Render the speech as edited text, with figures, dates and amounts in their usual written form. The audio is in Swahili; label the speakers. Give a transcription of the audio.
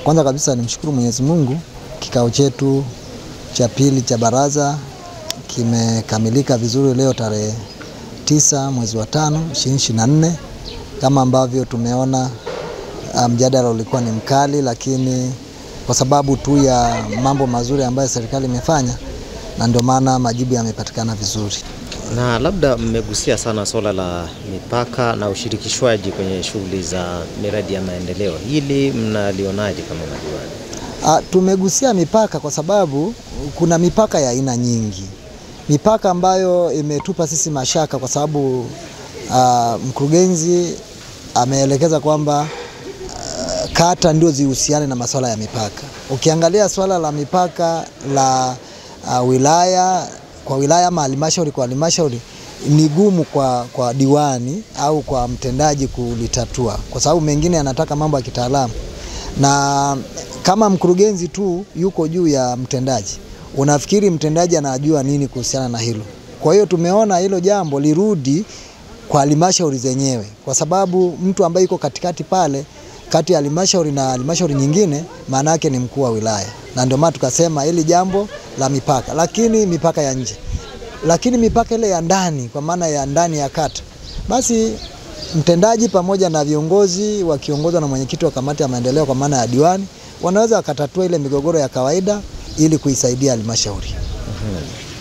Speaker 1: Kwanza kabisa nimshukuru Mwenyezi Mungu, kikao chetu cha pili cha baraza kimekamilika vizuri leo tarehe 9 mwezi wa 5 2024. Kama ambavyo tumeona mjadala ulikuwa ni mkali, lakini kwa sababu tu ya mambo mazuri ambayo serikali imefanya, na ndio maana majibu yamepatikana vizuri.
Speaker 2: Na labda mmegusia sana swala la mipaka na ushirikishwaji kwenye shughuli za miradi ya maendeleo. Hili mnalionaje kama madiwani?
Speaker 1: Tumegusia mipaka kwa sababu kuna mipaka ya aina nyingi. Mipaka ambayo imetupa sisi mashaka kwa sababu mkurugenzi ameelekeza kwamba kata ndio zihusiane na masuala ya mipaka. Ukiangalia swala la mipaka la wilaya kwa wilaya ama halmashauri kwa halmashauri ni gumu kwa diwani au kwa mtendaji kulitatua, kwa sababu mengine yanataka mambo ya kitaalamu, na kama mkurugenzi tu yuko juu ya mtendaji, unafikiri mtendaji anajua nini kuhusiana na hilo? Kwa hiyo tumeona hilo jambo lirudi kwa halmashauri zenyewe, kwa sababu mtu ambaye yuko katikati pale kati ya halmashauri na halmashauri nyingine maana yake ni mkuu wa wilaya, na ndio maana tukasema hili jambo la mipaka, lakini mipaka ya nje, lakini mipaka ile ya ndani, kwa maana ya ndani ya kata, basi mtendaji pamoja na viongozi wakiongozwa na mwenyekiti wa kamati ya maendeleo kwa maana ya diwani wanaweza wakatatua ile migogoro ya kawaida ili kuisaidia halmashauri.